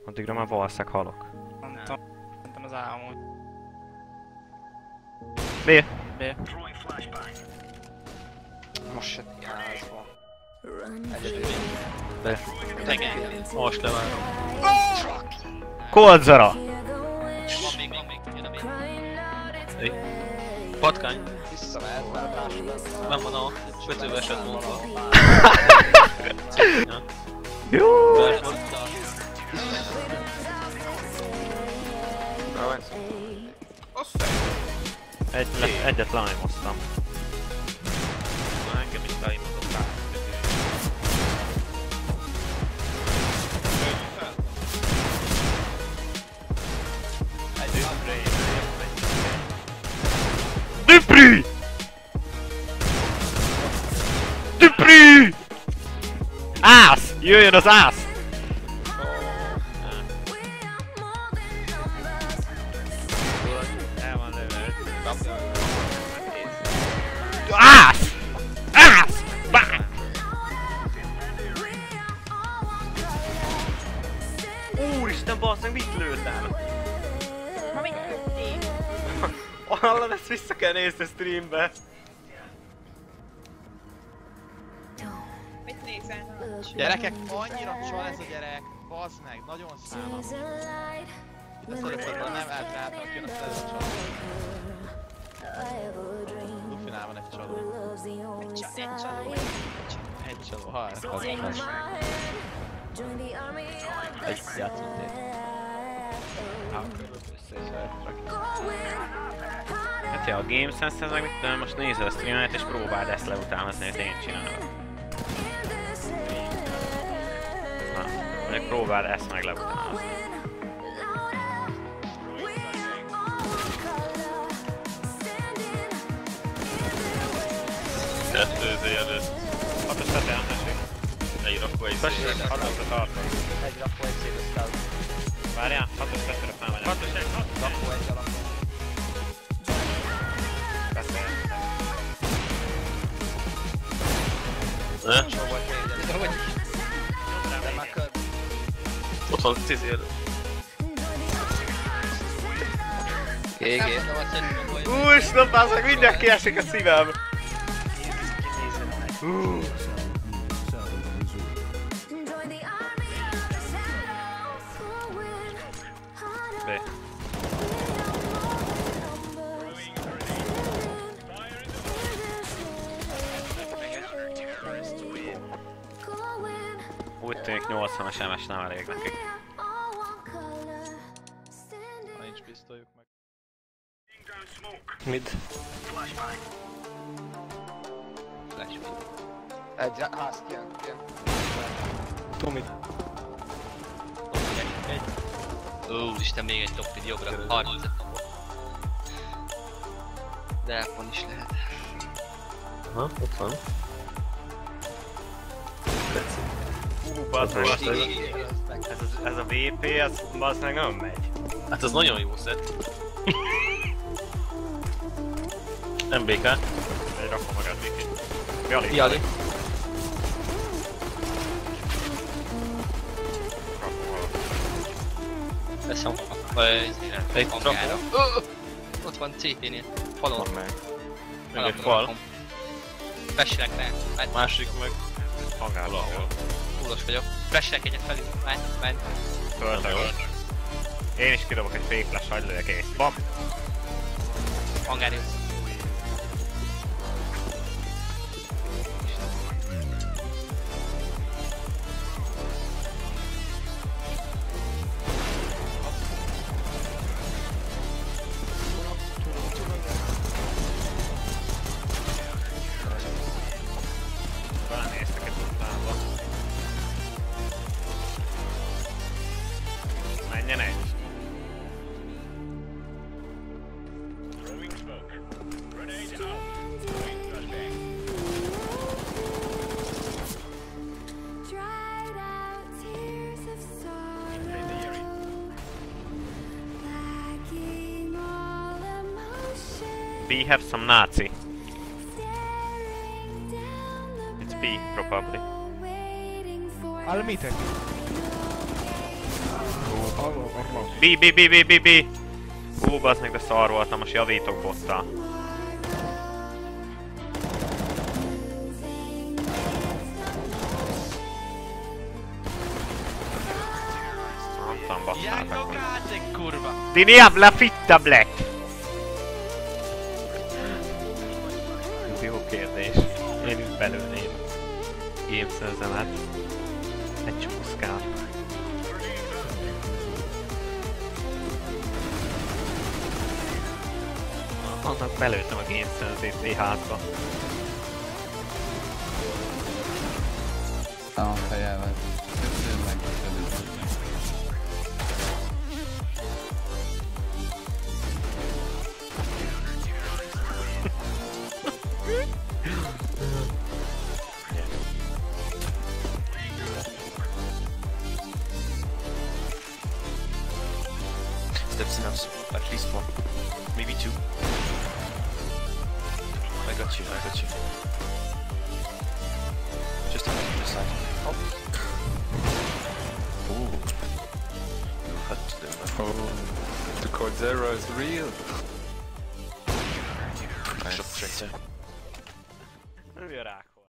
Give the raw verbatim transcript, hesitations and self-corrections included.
Addigra már valószínűleg halok. Mondtam, mondtam az A amúgy. B! B. Most se járásba. Egyedül. B. Tegely. Most levárom. Koldzara! Van még, van még. Jön a még. Hey. Patkány. Visszamehet már a társadalmat. Nem van a kötőbe esett mondva. Jó! Egy, le, egyet lime-oztam. Na engem is lime-ozott rá. Dupri! Dupri! Ász! Jöjjön az ász! El van lövő. Ász! Ász! Bá! Úristen, basszeg, mit lőttem? Ma mit lőttél? Hallod, ezt vissza kell nézni a streambe. Mit nézel? Gyerekek, annyira csal ez a gyerek. Bazd meg, nagyon szánalmas. Itt a szorokban nem eltráltak, jön a szerző csal. Lufinál van egy csaló. Egy csaló. Egy csaló, ha ez hazamás. Egy játszunk én. Hát ja, a GameSense-hez meg mit tudom, most nézd a streamet és próbáld ezt leutánozni, hogy én csinálom. Na, mondjuk próbáld ezt meg leutánozni. Kettőzé előtt. Hatos teteján mesik. Egy rakó egy Tessék, hatosra tartom. Egy rakó egy szédesztál. Várjál, hatos tetőre felmegyek. Hatos egy, hatos Rakó egy alapon. Ne? Csó volt négy előtt. De már kör. Ott van Cizi előtt. gé gé. Úristen, basszeg, mindjárt kiesik a szívem! Hú. B. Úgy tűnik nyolcvanas em es nem elég nekik. Ha nincs pisztolyuk meg. Mid. Flash. Egy ház kijön, kijön. Tomit. Egy, egy. Ó, Isten, még egy top mid jobbra. harminc. De elpon is lehet. Ha, ott van. Hú, bazzeg, ez, ez a vé pé, ez bazzeg nem megy. Hát az nagyon jó szett. em bé ká. Egy rakom magát vé pé. Jali. Jali. Veszem a... egy hangára. Ott van cé té-nél. Falon. Van meg. Még egy fal. Freshrek le. Másik meg. Hangál valahol. Túlos vagyok. Freshrek egyet felül. Menj, menj. Töltek. Én is kidobok egy fake flash, hagyd lőjek ész. Bam! Hangár jó. Belenéztek egy utánba. Menjen egy. We have some Nazi. It's B, probably. I'll meet it. B, B, B, B, B, B! Hú, bazd meg, de szar voltam, most javítok bottal. Nem Janko Kácek, kurva! Din jävla fitta Black! Jó kérdés. Én is belőném gameszerzemet. Egy csúszkán. Annak belőttem a gameszerzét házba. A fejelvel. Köszönöm meg, köszönöm. Steps enough, so at least one, maybe two. I got you, I got you. Just on the side. Oh. Oh. You hurt them. Oh. The code zero is real. Shot Traktor. Rák.